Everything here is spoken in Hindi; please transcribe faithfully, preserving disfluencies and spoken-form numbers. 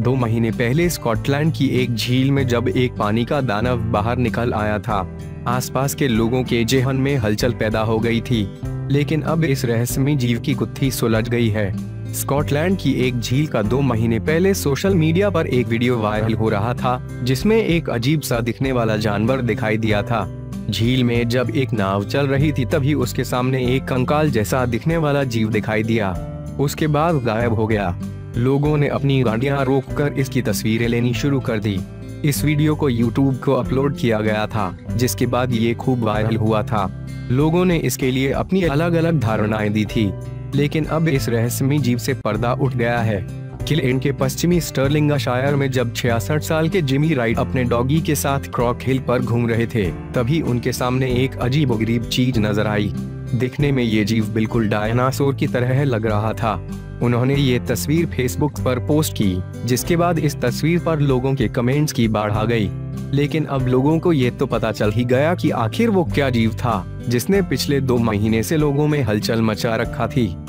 दो महीने पहले स्कॉटलैंड की एक झील में जब एक पानी का दानव बाहर निकल आया था, आसपास के लोगों के जेहन में हलचल पैदा हो गई थी। लेकिन अब इस रहस्यमयी जीव की गुत्थी सुलझ गई है। स्कॉटलैंड की एक झील का दो महीने पहले सोशल मीडिया पर एक वीडियो वायरल हो रहा था, जिसमें एक अजीब सा दिखने वाला जानवर दिखाई दिया था। झील में जब एक नाव चल रही थी तभी उसके सामने एक कंकाल जैसा दिखने वाला जीव दिखाई दिया, उसके बाद गायब हो गया। लोगों ने अपनी गाड़ियां रोककर इसकी तस्वीरें लेनी शुरू कर दी। इस वीडियो को यूट्यूब को अपलोड किया गया था, जिसके बाद ये खूब वायरल हुआ था। लोगों ने इसके लिए अपनी अलग अलग धारणाएं दी थी, लेकिन अब इस रहस्यमयी जीव से पर्दा उठ गया है। क्लेर्न के पश्चिमी स्टर्लिंगशायर में जब छियासठ साल के जिमी राइट अपने डॉगी के साथ क्रॉक हिल पर घूम रहे थे, तभी उनके सामने एक अजीबोगरीब चीज नजर आई। दिखने में ये जीव बिल्कुल डायनासोर की तरह लग रहा था। उन्होंने ये तस्वीर फेसबुक पर पोस्ट की, जिसके बाद इस तस्वीर पर लोगों के कमेंट्स की बाढ़ आ गई। लेकिन अब लोगों को ये तो पता चल ही गया कि आखिर वो क्या जीव था जिसने पिछले दो महीने से लोगों में हलचल मचा रखा थी।